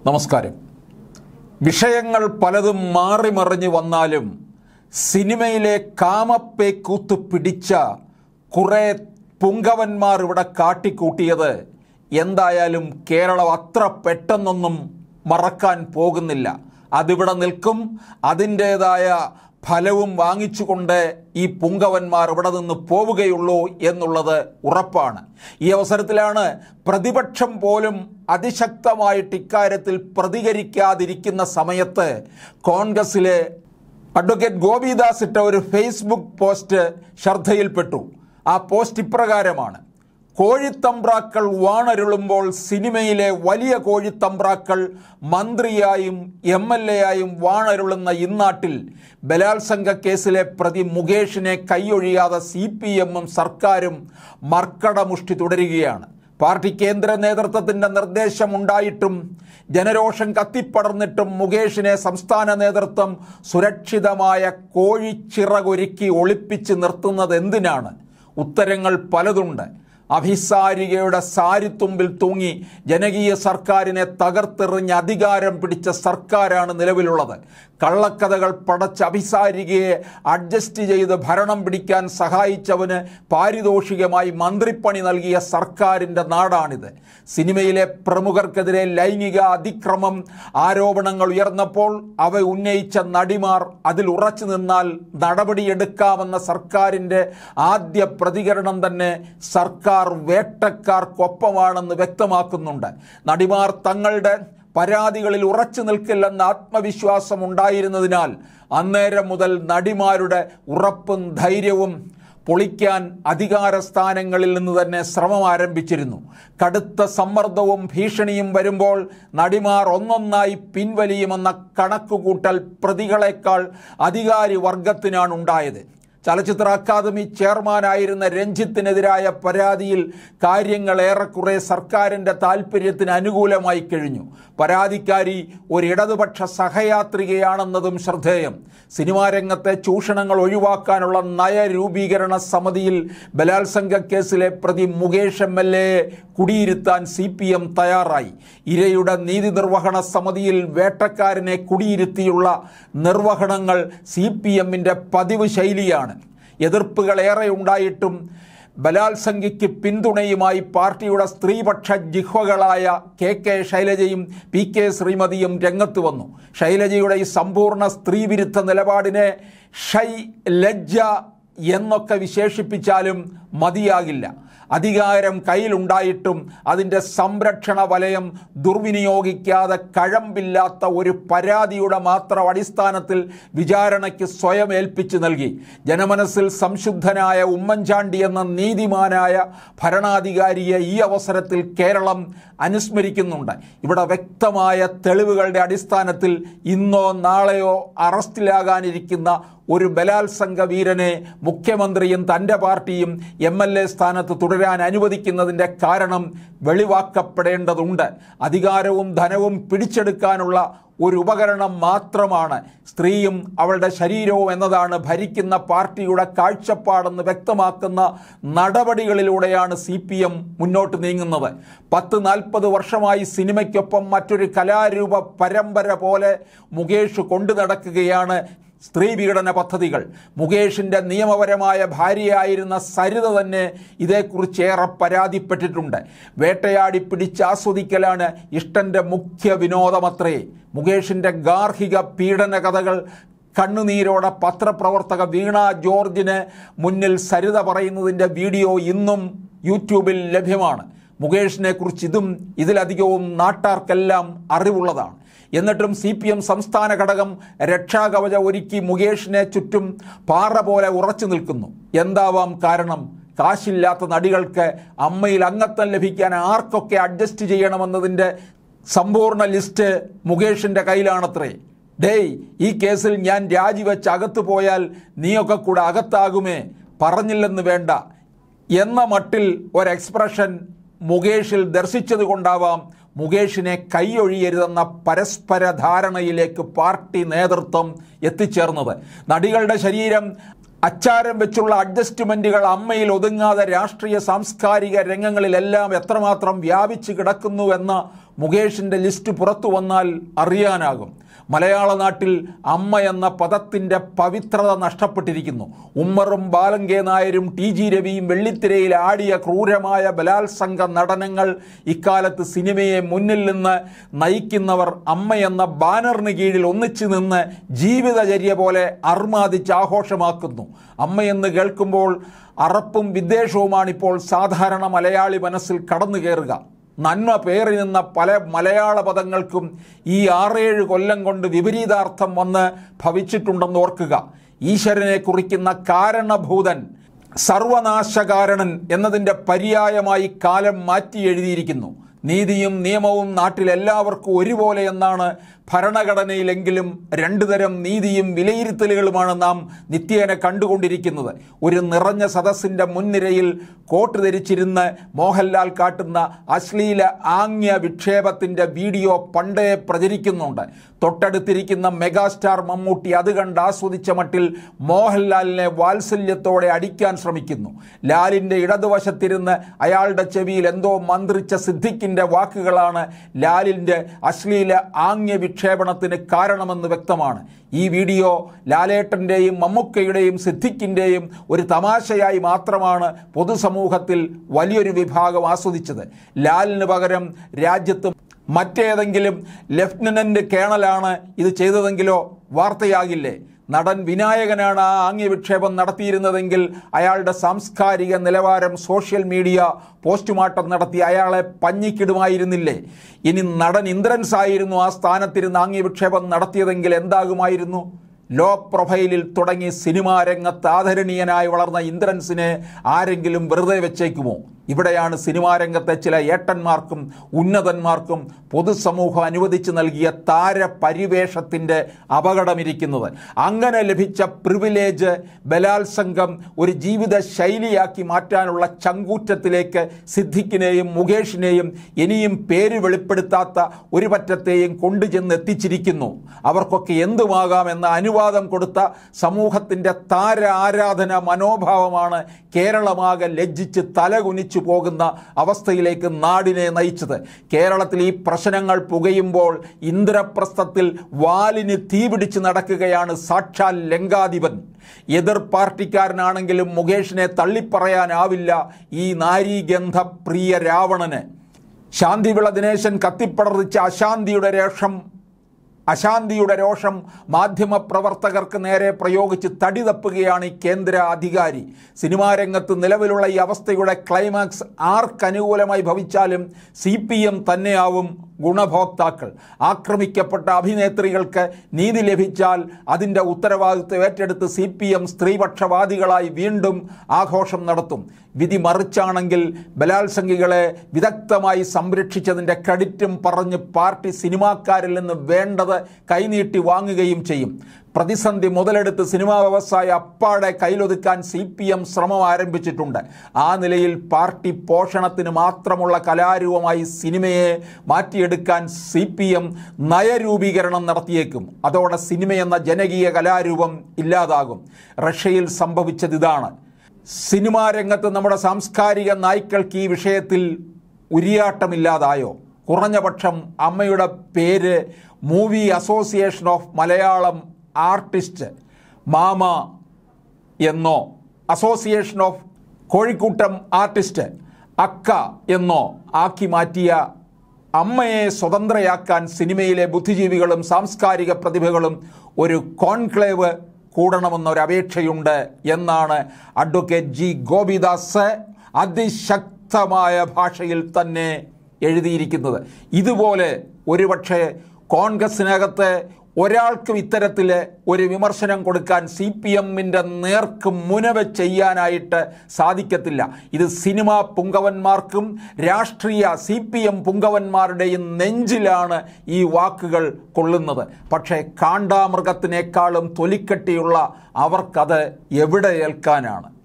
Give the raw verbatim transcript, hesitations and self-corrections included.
നമസ്കാരം. വിഷയങ്ങൾ പലതും മാറി മറിഞ്ഞു വന്നാലും സിനിമയിലെ കാമപ്പേ കൂത്ത് പിടിച്ച കുറേ പുങ്കവന്മാർ ഇവിടെ കാട്ടിക്കൂട്ടിയത് എന്തായാലും കേരളം അത്ര പെട്ടെന്നൊന്നും മറക്കാൻ പോകുന്നില്ല. അതിവിടെ നിൽക്കും. അതിൻ്റേതായ ഫലവും വാങ്ങിച്ചുകൊണ്ട് ഈ പുങ്കവന്മാർ ഇവിടെ നിന്ന് പോവുകയുള്ളൂ എന്നുള്ളത് ഉറപ്പാണ്. ഈ അവസരത്തിലാണ് പ്രതിപക്ഷം പോലും അതിശക്തമായിട്ട് ഇക്കാര്യത്തിൽ പ്രതികരിക്കാതിരിക്കുന്ന സമയത്ത് കോൺഗ്രസിലെ അഡ്വക്കേറ്റ് ഗോപിദാസ് ഇട്ട ഒരു ഫേസ്ബുക്ക് പോസ്റ്റ് ശ്രദ്ധയിൽപ്പെട്ടു. ആ പോസ്റ്റ് ഇപ്രകാരമാണ്: കോഴിത്തമ്പ്രാക്കൾ വാണരുളുമ്പോൾ സിനിമയിലെ വലിയ കോഴിത്തമ്പ്രാക്കൾ മന്ത്രിയായും എം എൽ എ ആയും വാണരുളുന്ന ഇന്നാട്ടിൽ ബലാത്സംഗ കേസിലെ പ്രതി മുകേഷിനെ കൈയൊഴിയാതെ സി പി എമ്മും സർക്കാരും മർക്കടമുഷ്ടി തുടരുകയാണ്. പാർട്ടി കേന്ദ്ര നേതൃത്വത്തിൻ്റെ നിർദ്ദേശമുണ്ടായിട്ടും ജനരോഷം കത്തിപ്പടർന്നിട്ടും മുകേഷിനെ സംസ്ഥാന നേതൃത്വം സുരക്ഷിതമായ കോഴിച്ചിറകൊരുക്കി ഒളിപ്പിച്ച് നിർത്തുന്നത് എന്തിനാണ്? ഉത്തരങ്ങൾ പലതുണ്ട്. അഭിസാരികയുടെ സാരിത്തുമ്പിൽ തൂങ്ങി ജനകീയ സർക്കാരിനെ തകർത്തെറിഞ്ഞ് അധികാരം പിടിച്ച സർക്കാരാണ് നിലവിലുള്ളത്. കള്ളക്കഥകൾ പടച്ച അഭിസാരികയെ അഡ്ജസ്റ്റ് ചെയ്ത് ഭരണം പിടിക്കാൻ സഹായിച്ചവന് പാരിതോഷികമായി മന്ത്രിപ്പണി നൽകിയ സർക്കാരിൻ്റെ നാടാണിത്. സിനിമയിലെ പ്രമുഖർക്കെതിരെ ലൈംഗിക അതിക്രമം ആരോപണങ്ങൾ ഉയർന്നപ്പോൾ അവ ഉന്നയിച്ച നടിമാർ അതിൽ ഉറച്ചു നിന്നാൽ നടപടിയെടുക്കാമെന്ന സർക്കാരിൻ്റെ ആദ്യ പ്രതികരണം തന്നെ സർക്കാർ വേട്ടക്കാർക്കൊപ്പമാണെന്ന് വ്യക്തമാക്കുന്നുണ്ട്. നടിമാർ തങ്ങളുടെ പരാതികളിൽ ഉറച്ചു നിൽക്കില്ലെന്ന ആത്മവിശ്വാസം ഉണ്ടായിരുന്നതിനാൽ അന്നേരം മുതൽ നടിമാരുടെ ഉറപ്പും ധൈര്യവും പൊളിക്കാൻ അധികാര സ്ഥാനങ്ങളിൽ നിന്ന് തന്നെ ശ്രമം ആരംഭിച്ചിരുന്നു. കടുത്ത സമ്മർദ്ദവും ഭീഷണിയും വരുമ്പോൾ നടിമാർ ഒന്നൊന്നായി പിൻവലിയുമെന്ന കണക്കുകൂട്ടൽ പ്രതികളെക്കാൾ അധികാരി വർഗത്തിനാണ് ഉണ്ടായത്. ചലച്ചിത്ര അക്കാദമി ചെയർമാനായിരുന്ന രഞ്ജിത്തിനെതിരായ പരാതിയിൽ കാര്യങ്ങൾ ഏറെക്കുറെ സർക്കാരിൻ്റെ താൽപ്പര്യത്തിന് അനുകൂലമായി കഴിഞ്ഞു. പരാതിക്കാരി ഒരു ഇടതുപക്ഷ സഹയാത്രികയാണെന്നതും ശ്രദ്ധേയം. സിനിമാ രംഗത്തെ ചൂഷണങ്ങൾ ഒഴിവാക്കാനുള്ള നയരൂപീകരണ സമിതിയിൽ ബലാത്സംഗ കേസിലെ പ്രതി മുകേഷ് എം എൽ എയെ കുടിയിരുത്താൻ സി പി എം തയ്യാറായി. ഇരയുടെ നീതി നിർവഹണ സമിതിയിൽ വേട്ടക്കാരനെ കുടിയിരുത്തിയുള്ള നിർവഹണങ്ങൾ സി പി എമ്മിൻ്റെ പതിവ് ശൈലിയാണ്. എതിർപ്പുകൾ ഏറെ ഉണ്ടായിട്ടും ബലാത്സംഗയ്ക്ക് പിന്തുണയുമായി പാർട്ടിയുടെ സ്ത്രീപക്ഷ ജിഹ്വകളായ കെ കെ ശൈലജയും പി കെ ശ്രീമതിയും രംഗത്ത് വന്നു. ശൈലജയുടെ ഈ സമ്പൂർണ്ണ സ്ത്രീവിരുദ്ധ നിലപാടിനെ ഷൈ ലജ്ജ എന്നൊക്കെ വിശേഷിപ്പിച്ചാലും മതിയാകില്ല. അധികാരം കയ്യിലുണ്ടായിട്ടും അതിൻ്റെ സംരക്ഷണ വലയം ദുർവിനിയോഗിക്കാതെ കഴമ്പില്ലാത്ത ഒരു പരാതിയുടെ മാത്രം അടിസ്ഥാനത്തിൽ വിചാരണയ്ക്ക് സ്വയം ഏൽപ്പിച്ചു നൽകി. ജനമനസ്സിൽ സംശുദ്ധനായ ഉമ്മൻചാണ്ടി എന്ന നീതിമാനായ ഭരണാധികാരിയെ ഈ അവസരത്തിൽ കേരളം അനുസ്മരിക്കുന്നുണ്ട്. ഇവിടെ വ്യക്തമായ തെളിവുകളുടെ അടിസ്ഥാനത്തിൽ ഇന്നോ നാളെയോ അറസ്റ്റിലാകാനിരിക്കുന്ന ഒരു ബലാത്സംഗ വീരനെ മുഖ്യമന്ത്രിയും തൻ്റെ പാർട്ടിയും എം എൽ എ സ്ഥാനത്ത് തുടരാൻ അനുവദിക്കുന്നതിൻ്റെ കാരണം വെളിവാക്കപ്പെടേണ്ടതുണ്ട്. അധികാരവും ധനവും പിടിച്ചെടുക്കാനുള്ള ഒരു ഉപകരണം മാത്രമാണ് സ്ത്രീയും അവളുടെ ശരീരവും എന്നതാണ് ഭരിക്കുന്ന പാർട്ടിയുടെ കാഴ്ചപ്പാടെന്ന് വ്യക്തമാക്കുന്ന നടപടികളിലൂടെയാണ് സി പി എം മുന്നോട്ട് നീങ്ങുന്നത്. പത്ത് നാൽപ്പത് വർഷമായി സിനിമയ്ക്കൊപ്പം മറ്റൊരു കലാരൂപ പരമ്പര പോലെ മുകേഷ് കൊണ്ടു നടക്കുകയാണ് സ്ത്രീ പീഡന പദ്ധതികൾ. മുകേഷിൻ്റെ നിയമപരമായ ഭാര്യയായിരുന്ന സരിത തന്നെ ഇതേക്കുറിച്ച് ഏറെ പരാതിപ്പെട്ടിട്ടുണ്ട്. വേട്ടയാടി പിടിച്ചാസ്വദിക്കലാണ് ഇഷ്ടൻ്റെ മുഖ്യ വിനോദമത്രേ. മുകേഷിൻ്റെ ഗാർഹിക പീഡന കഥകൾ കണ്ണുനീരോടെ പത്രപ്രവർത്തക വീണ ജോർജിന് മുന്നിൽ സരിത പറയുന്നതിൻ്റെ വീഡിയോ ഇന്നും യൂട്യൂബിൽ ലഭ്യമാണ്. മുകേഷിനെ കുറിച്ച് ഇതും ഇതിലധികവും നാട്ടാർക്കെല്ലാം അറിവുള്ളതാണ്. എന്നിട്ടും സി പി എം സംസ്ഥാന ഘടകം രക്ഷാകവച ഒരുക്കി മുകേഷിനെ ചുറ്റും പാറ പോലെ ഉറച്ചു നിൽക്കുന്നു. എന്താവാം കാരണം? കാശില്ലാത്ത നടികൾക്ക് അമ്മയിൽ അംഗത്വം ലഭിക്കാൻ ആർക്കൊക്കെ അഡ്ജസ്റ്റ് ചെയ്യണമെന്നതിൻ്റെ സമ്പൂർണ്ണ ലിസ്റ്റ് മുകേഷിൻ്റെ കയ്യിലാണത്രേ. ഡേയ്, ഈ കേസിൽ ഞാൻ രാജിവെച്ച് അകത്തു പോയാൽ നീയൊക്കെ കൂടെ അകത്താകുമേ, പറഞ്ഞില്ലെന്ന് വേണ്ട എന്ന മട്ടിൽ ഒരു എക്സ്പ്രഷൻ മുകേഷിൽ ദർശിച്ചത് കൊണ്ടാവാം മുകേഷിനെ കൈയൊഴിയരുതെന്ന പരസ്പര ധാരണയിലേക്ക് പാർട്ടി നേതൃത്വം എത്തിച്ചേർന്നത്. നടികളുടെ ശരീരം അച്ചാരം വെച്ചുള്ള അഡ്ജസ്റ്റ്മെൻറ്റുകൾ അമ്മയിൽ ഒതുങ്ങാതെ രാഷ്ട്രീയ സാംസ്കാരിക രംഗങ്ങളിലെല്ലാം എത്രമാത്രം വ്യാപിച്ചു കിടക്കുന്നുവെന്ന മുകേഷിൻ്റെ ലിസ്റ്റ് പുറത്തു വന്നാൽ അറിയാനാകും. മലയാള നാട്ടിൽ അമ്മ എന്ന പദത്തിൻ്റെ പവിത്രത നഷ്ടപ്പെട്ടിരിക്കുന്നു. ഉമ്മറും ബാലങ്കേ നായരും ടി ജി രവിയും വെള്ളിത്തിരയിൽ ആടിയ ക്രൂരമായ ബലാത്സംഗ നടനങ്ങൾ ഇക്കാലത്ത് സിനിമയെ മുന്നിൽ നിന്ന് നയിക്കുന്നവർ അമ്മ എന്ന ബാനറിന് കീഴിൽ ഒന്നിച്ചു നിന്ന് ജീവിതചര്യ പോലെ അർമാദിച്ച് ആഘോഷമാക്കുന്നു. അമ്മയെന്ന് കേൾക്കുമ്പോൾ അറപ്പും വിദ്വേഷവുമാണിപ്പോൾ സാധാരണ മലയാളി മനസ്സിൽ കടന്നു കയറുക. നന്മ പേറി നിന്ന പല മലയാള പദങ്ങൾക്കും ഈ ആറേഴ് കൊല്ലം കൊണ്ട് വിപരീതാർത്ഥം വന്ന് ഭവിച്ചിട്ടുണ്ടെന്ന് ഓർക്കുക. ഈശ്വരനെ കുറിക്കുന്ന കാരണഭൂതൻ, സർവനാശകാരണൻ എന്നതിൻ്റെ പര്യായമായി കാലം മാറ്റി എഴുതിയിരിക്കുന്നു. നീതിയും നിയമവും നാട്ടിലെല്ലാവർക്കും ഒരുപോലെ എന്നാണ് ഭരണഘടനയിലെങ്കിലും രണ്ടു തരം നീതിയും വിലയിരുത്തലുകളുമാണ് നാം നിത്യേന കണ്ടുകൊണ്ടിരിക്കുന്നത്. ഒരു നിറഞ്ഞ സദസ്സിൻ്റെ മുൻനിരയിൽ കോട്ട് ധരിച്ചിരുന്ന് മോഹൻലാൽ കാട്ടുന്ന അശ്ലീല ആംഗ്യ വിക്ഷേപത്തിൻ്റെ വീഡിയോ പണ്ടേ പ്രചരിക്കുന്നുണ്ട്. തൊട്ടടുത്തിരിക്കുന്ന മെഗാസ്റ്റാർ മമ്മൂട്ടി അത് കണ്ട് ആസ്വദിച്ച മട്ടിൽ മോഹൻലാലിനെ വാത്സല്യത്തോടെ അടിക്കാൻ ശ്രമിക്കുന്നു. ലാലിൻ്റെ ഇടതുവശത്തിരുന്ന് അയാളുടെ ചെവിയിൽ എന്തോ മന്ത്രിച്ച സിദ്ദിഖിൻ്റെ വാക്കുകളാണ് ലാലിൻ്റെ അശ്ലീല ആംഗ്യ വിക്ഷേപണത്തിന് കാരണമെന്ന് വ്യക്തമാണ്. ഈ വീഡിയോ ലാലേട്ടൻ്റെയും മമ്മൂക്കയുടെയും സിദ്ദിഖിൻ്റെയും ഒരു തമാശയായി മാത്രമാണ് പൊതുസമൂഹത്തിൽ വലിയൊരു വിഭാഗം ആസ്വദിച്ചത്. ലാലിന് പകരം രാജ്യത്ത് മറ്റേതെങ്കിലും ലഫ്റ്റനൻ്റ് കേണലാണ് ഇത് ചെയ്തതെങ്കിലോ വാർത്തയാകില്ലേ? നടൻ വിനായകനാണ് ആ ആംഗ്യവിക്ഷേപം നടത്തിയിരുന്നതെങ്കിൽ അയാളുടെ സാംസ്കാരിക നിലവാരം സോഷ്യൽ മീഡിയ പോസ്റ്റ്മോർട്ടം നടത്തി അയാളെ പഞ്ഞിക്കിടുമായിരുന്നില്ലേ? ഇനി നടൻ ഇന്ദ്രൻസ് ആയിരുന്നു ആ സ്ഥാനത്തിരുന്ന് ആംഗ്യവിക്ഷേപം നടത്തിയതെങ്കിൽ എന്താകുമായിരുന്നു? ലോ പ്രൊഫൈലിൽ തുടങ്ങി സിനിമാ രംഗത്ത് ആദരണീയനായി വളർന്ന ഇന്ദ്രൻസിനെ ആരെങ്കിലും വെറുതെ വെച്ചേക്കുമോ? ഇവിടെയാണ് സിനിമാ രംഗത്തെ ചില ഏട്ടന്മാർക്കും ഉന്നതന്മാർക്കും പൊതുസമൂഹം അനുവദിച്ചു നൽകിയ താരപരിവേഷത്തിൻ്റെ അപകടമിരിക്കുന്നത്. അങ്ങനെ ലഭിച്ച പ്രിവിലേജ് ബലാത്സംഗം ഒരു ജീവിത ശൈലിയാക്കി മാറ്റാനുള്ള ചങ്കൂറ്റത്തിലേക്ക് സിദ്ദിഖിനെയും മുകേഷിനെയും ഇനിയും പേര് വെളിപ്പെടുത്താത്ത ഒരു പറ്റത്തെയും കൊണ്ടുചെന്ന് എത്തിച്ചിരിക്കുന്നു. അവർക്കൊക്കെ എന്തുമാകാമെന്ന അനുവാദം കൊടുത്ത സമൂഹത്തിൻ്റെ താര ആരാധന മനോഭാവമാണ് കേരളമാകെ ലജ്ജിച്ച് തലകുനിച്ചു പോകുന്ന അവസ്ഥയിലേക്ക് നാടിനെ നയിച്ചത്. കേരളത്തിൽ ഈ പ്രശ്നങ്ങൾ പുകയുമ്പോൾ ഇന്ദ്രപ്രസ്ഥത്തിൽ വാലിന് തീപിടിച്ച് നടക്കുകയാണ് സാക്ഷാൽ ലങ്കാധിപൻ. എതിർ പാർട്ടിക്കാരനാണെങ്കിലും മുകേഷിനെ തള്ളിപ്പറയാനാവില്ല ഈ നാരീഗന്ധ പ്രിയ രാവണന്. ശാന്തിവിള ദിനേശൻ കത്തിപ്പടർച്ച അശാന്തിയുടെ രോഷം അശാന്തിയുടെ രോഷം മാധ്യമപ്രവർത്തകർക്ക് നേരെ പ്രയോഗിച്ച് തടി തപ്പുകയാണ് ഈ കേന്ദ്ര അധികാരി. സിനിമാ രംഗത്ത് നിലവിലുള്ള ഈ അവസ്ഥയുടെ ക്ലൈമാക്സ് ആർക്കനുകൂലമായി ഭവിച്ചാലും സി പി എം തന്നെയാവും ഗുണഭോക്താക്കൾ. ആക്രമിക്കപ്പെട്ട അഭിനേത്രികൾക്ക് നീതി ലഭിച്ചാൽ അതിൻ്റെ ഉത്തരവാദിത്വം ഏറ്റെടുത്ത് സി പി എം സ്ത്രീപക്ഷവാദികളായി വീണ്ടും ആഘോഷം നടത്തും. വിധി മറിച്ചാണെങ്കിൽ ബലാത്സംഗികളെ വിദഗ്ധമായി സംരക്ഷിച്ചതിൻ്റെ ക്രെഡിറ്റും പറഞ്ഞ് പാർട്ടി സിനിമാക്കാരിൽ നിന്ന് വേണ്ടത് കൈനീട്ടി വാങ്ങുകയും ചെയ്യും. പ്രതിസന്ധി മുതലെടുത്ത് സിനിമാ വ്യവസായ അപ്പാടെ കയ്യിലൊതുക്കാൻ സി പി എം ശ്രമം ആരംഭിച്ചിട്ടുണ്ട്. ആ നിലയിൽ പാർട്ടി പോഷണത്തിന് മാത്രമുള്ള കലാരൂപമായി സിനിമയെ മാറ്റിയെടുക്കാൻ സി പി എം നയരൂപീകരണം നടത്തിയേക്കും. അതോടെ സിനിമയെന്ന ജനകീയ കലാരൂപം ഇല്ലാതാകും. റഷ്യയിൽ സംഭവിച്ചതിതാണ്. സിനിമാ രംഗത്ത് നമ്മുടെ സാംസ്കാരിക നായ്ക്കൾക്ക് ഈ വിഷയത്തിൽ ഉരിയാട്ടമില്ലാതായോ? കുറഞ്ഞപക്ഷം അമ്മയുടെ പേര് movie association of Malayalam artist മാമ എന്നോ അസോസിയേഷൻ ഓഫ് കോഴിക്കൂട്ടം ആർട്ടിസ്റ്റ് അക്ക എന്നോ ആക്കി മാറ്റിയ അമ്മയെ സ്വതന്ത്രയാക്കാൻ സിനിമയിലെ ബുദ്ധിജീവികളും സാംസ്കാരിക പ്രതിഭകളും ഒരു കോൺക്ലേവ് കൂടണമെന്നൊരപേക്ഷയുണ്ട് എന്നാണ് അഡ്വക്കേറ്റ് ജി ഗോപിദാസ് അതിശക്തമായ ഭാഷയിൽ തന്നെ എഴുതിയിരിക്കുന്നത്. ഇതുപോലെ ഒരുപക്ഷെ കോൺഗ്രസിനകത്ത് ഒരാൾക്കും ഇത്തരത്തിൽ ഒരു വിമർശനം കൊടുക്കാൻ സി പി എമ്മിൻ്റെ നേർക്ക് മുനവ ചെയ്യാനായിട്ട് സാധിക്കത്തില്ല. ഇത് സിനിമാ പുങ്കവന്മാർക്കും രാഷ്ട്രീയ സി പി എം പുങ്കവന്മാരുടെയും നെഞ്ചിലാണ് ഈ വാക്കുകൾ കൊള്ളുന്നത്. പക്ഷേ കാണ്ടാമൃഗത്തിനേക്കാളും തൊലിക്കട്ടിയുള്ള അവർക്കത് എവിടെ ഏൽക്കാനാണ്?